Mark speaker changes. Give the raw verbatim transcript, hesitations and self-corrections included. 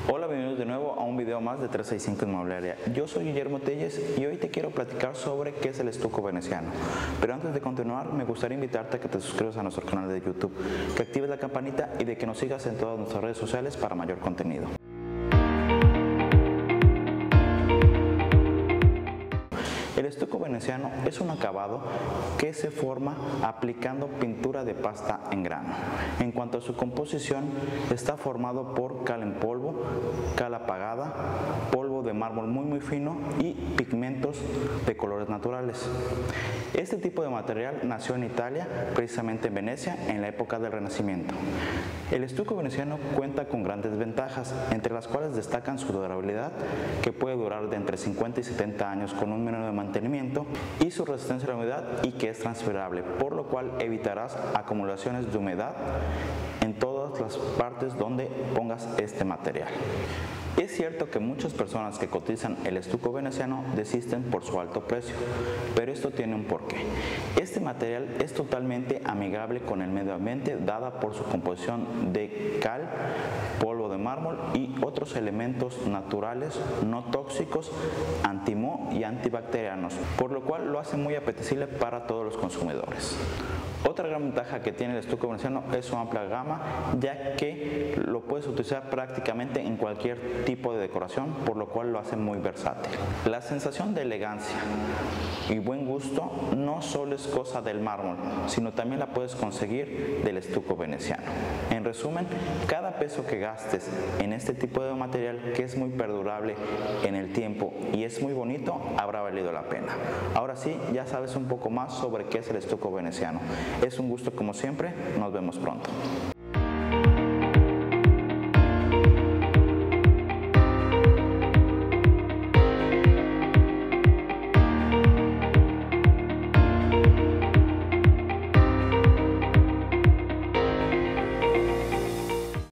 Speaker 1: Hola, bienvenidos de nuevo a un video más de trescientos sesenta y cinco Inmobiliaria. Yo soy Guillermo Telles y hoy te quiero platicar sobre qué es el estuco veneciano. Pero antes de continuar, me gustaría invitarte a que te suscribas a nuestro canal de YouTube, que actives la campanita y de que nos sigas en todas nuestras redes sociales para mayor contenido. El estuco veneciano es un acabado que se forma aplicando pintura de pasta en grano. En cuanto a su composición, está formado por cal en polvo, cal apagada, polvo de mármol muy muy fino y pigmentos de colores naturales. Este tipo de material nació en Italia, precisamente en Venecia, en la época del Renacimiento. El estuco veneciano cuenta con grandes ventajas, entre las cuales destacan su durabilidad, que puede durar de entre cincuenta y setenta años con un mínimo de mantenimiento, y su resistencia a la humedad y que es transferable, por lo cual evitarás acumulaciones de humedad en todas las partes donde pongas este material. Es cierto que muchas personas que cotizan el estuco veneciano desisten por su alto precio, pero esto tiene un porqué. Este material es totalmente amigable con el medio ambiente, dada por su composición de cal, polvo de mármol y otros elementos naturales no tóxicos, anti-moho y antibacterianos, por lo cual lo hace muy apetecible para todos los consumidores. Otra gran ventaja que tiene el estuco veneciano es su amplia gama, ya que lo puedes utilizar prácticamente en cualquier tipo de decoración, por lo cual lo hace muy versátil. La sensación de elegancia y buen gusto no solo es cosa del mármol, sino también la puedes conseguir del estuco veneciano. En resumen, cada peso que gastes en este tipo de material, que es muy perdurable en el tiempo y es muy bonito, habrá valido la pena. Ahora sí, ya sabes un poco más sobre qué es el estuco veneciano. Es un gusto como siempre, nos vemos pronto.